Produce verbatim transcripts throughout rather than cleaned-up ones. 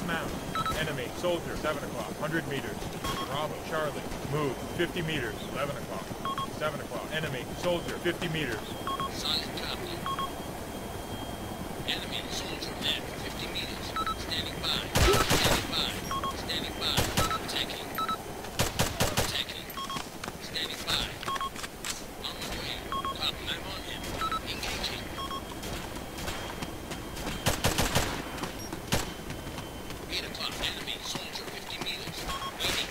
Dismount. Enemy. Soldier. seven o'clock. one hundred meters. Bravo. Charlie. Move. fifty meters. eleven o'clock. seven o'clock. Enemy. Soldier. fifty meters. Solid copy. Enemy soldier dead. fifty meters. Standing by. Standing by. Standing by. Attacking. Attacking. Standing by. On the way. Copy. I'm on him. Engaging. eight o'clock. Enemy soldier fifty meters. Waiting.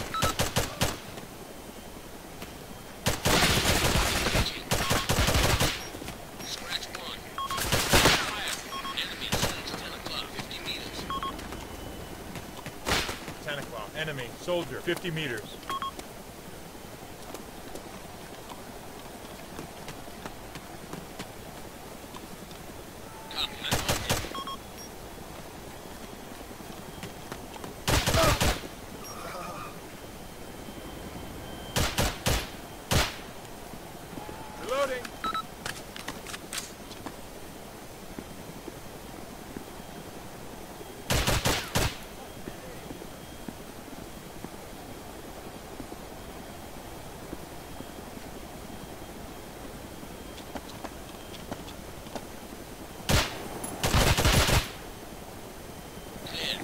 Engaging. Scratch one. Fire. Enemy soldier ten o'clock. fifty meters. ten o'clock. Enemy. Soldier. fifty meters. Copy. I'm on him. Reloading. Clear.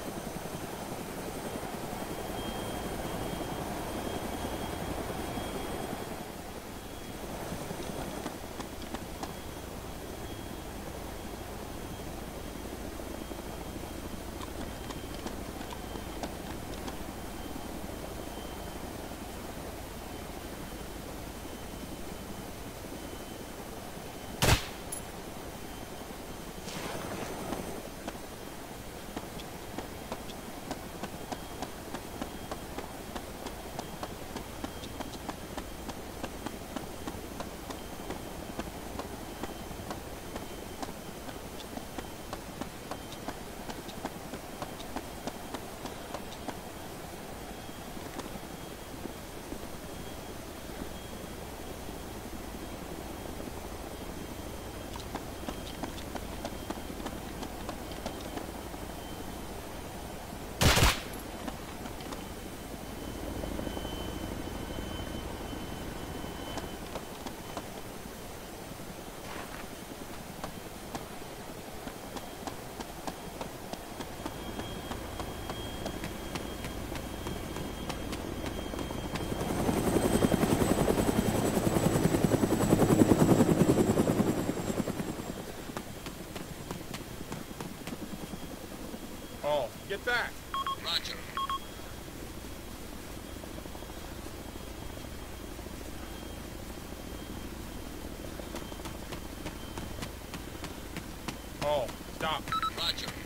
All. Get back. Roger. All. Stop. Roger.